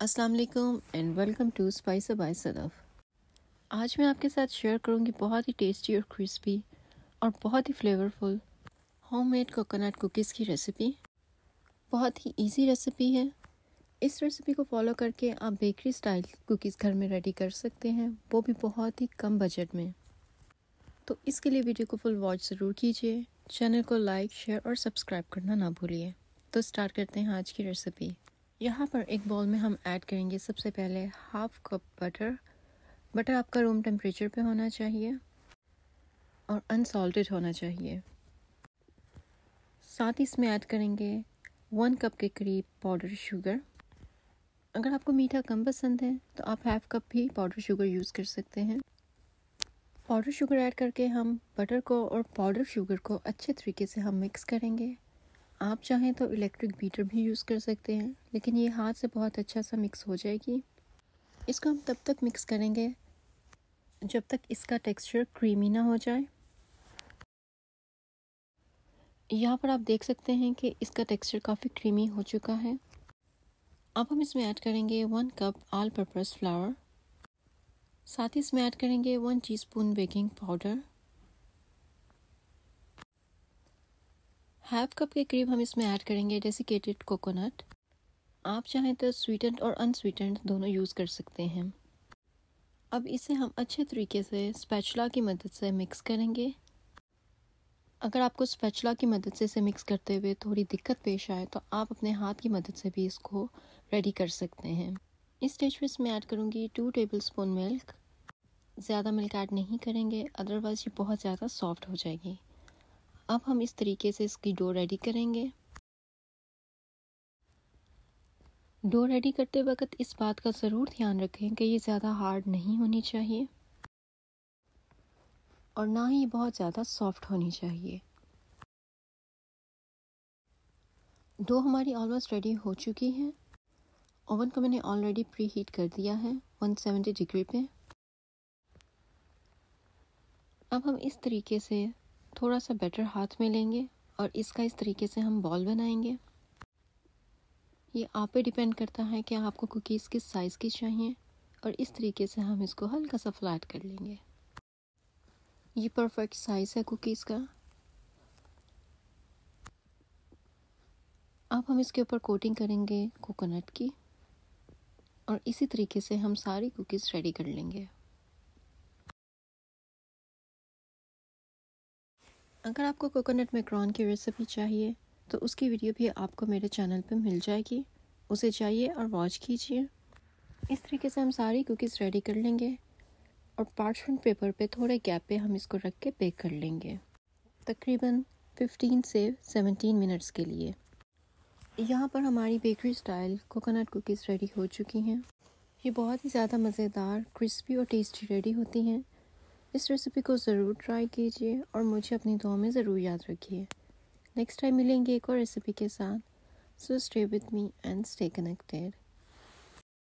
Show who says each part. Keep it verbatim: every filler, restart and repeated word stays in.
Speaker 1: अस्सलाम वालेकुम and welcome to Spicer by Sadaf. आज मैं आपके साथ शेयर करूंगी बहुत ही टेस्टी और क्रिस्पी और बहुत ही फ्लेवरफुल होममेड कोकोनट कुकीज़ की रेसिपी। बहुत ही इजी रेसिपी है। इस रेसिपी को फॉलो करके आप बेकरी स्टाइल कुकीज़ घर में रेडी कर सकते हैं, वो भी बहुत ही कम बजट में। तो इसके लिए वीडियो को फुल वॉच ज़रूर कीजिए। चैनल को लाइक, शेयर और सब्सक्राइब करना ना भूलिए। तो स्टार्ट करते हैं आज की रेसिपी। यहाँ पर एक बाउल में हम ऐड करेंगे सबसे पहले हाफ कप बटर। बटर आपका रूम टेम्परेचर पे होना चाहिए और अनसॉल्टेड होना चाहिए। साथ ही इसमें ऐड करेंगे वन कप के करीब पाउडर शुगर। अगर आपको मीठा कम पसंद है तो आप हाफ कप भी पाउडर शुगर यूज़ कर सकते हैं। पाउडर शुगर ऐड करके हम बटर को और पाउडर शुगर को अच्छे तरीके से हम मिक्स करेंगे। आप चाहें तो इलेक्ट्रिक बीटर भी यूज़ कर सकते हैं, लेकिन ये हाथ से बहुत अच्छा सा मिक्स हो जाएगी। इसको हम तब तक मिक्स करेंगे जब तक इसका टेक्सचर क्रीमी ना हो जाए। यहाँ पर आप देख सकते हैं कि इसका टेक्सचर काफ़ी क्रीमी हो चुका है। अब हम इसमें ऐड करेंगे one cup all purpose flour. साथ ही इसमें ऐड करेंगे one teaspoon baking powder. Half cup के करीब हम इसमें ऐड करेंगे डेसिकेटेड कोकोनट। आप चाहें तो स्वीटेंड और अनस्वीटेंड दोनों यूज़ कर सकते हैं। अब इसे हम अच्छे तरीके से स्पैचुला की मदद से मिक्स करेंगे। अगर आपको स्पैचुला की मदद से इसे मिक्स करते हुए थोड़ी दिक्कत पेश आए तो आप अपने हाथ की मदद से भी इसको रेडी कर सकते हैं। इस स्टेज पे इसमें ऐड करूँगी टू टेबल स्पून मिल्क। ज़्यादा मिल्क ऐड नहीं करेंगे, अदरवाइज़ ये बहुत ज़्यादा सॉफ्ट हो जाएगी। अब हम इस तरीके से इसकी डो रेडी करेंगे। डो रेडी करते वक्त इस बात का ज़रूर ध्यान रखें कि ये ज़्यादा हार्ड नहीं होनी चाहिए और ना ही बहुत ज़्यादा सॉफ्ट होनी चाहिए। डो हमारी ऑलमोस्ट रेडी हो चुकी है। ओवन को मैंने ऑलरेडी प्री हीट कर दिया है वन सेवेंटी डिग्री पे। अब हम इस तरीके से थोड़ा सा बैटर हाथ में लेंगे और इसका इस तरीके से हम बॉल बनाएंगे। ये आप पे डिपेंड करता है कि आपको कुकीज़ किस साइज़ की चाहिए और इस तरीके से हम इसको हल्का सा फ्लैट कर लेंगे। ये परफेक्ट साइज़ है कुकीज़ का। अब हम इसके ऊपर कोटिंग करेंगे कोकोनट की और इसी तरीके से हम सारी कुकीज़ रेडी कर लेंगे। अगर आपको कोकोनट मैकरोन की रेसिपी चाहिए तो उसकी वीडियो भी आपको मेरे चैनल पे मिल जाएगी, उसे जाइए और वॉच कीजिए। इस तरीके से हम सारी कुकीज़ रेडी कर लेंगे और पार्चमेंट पेपर पे थोड़े गैप पे हम इसको रख के बेक कर लेंगे, तकरीबन फिफ्टीन से सेवनटीन मिनट्स के लिए। यहाँ पर हमारी bakery style coconut cookies ready हो चुकी हैं। ये बहुत ही ज़्यादा मज़ेदार, क्रिस्पी और टेस्टी रेडी होती हैं। इस रेसिपी को ज़रूर ट्राई कीजिए और मुझे अपनी दुआ में ज़रूर याद रखिए। नेक्स्ट टाइम मिलेंगे एक और रेसिपी के साथ। So stay with me and stay connected.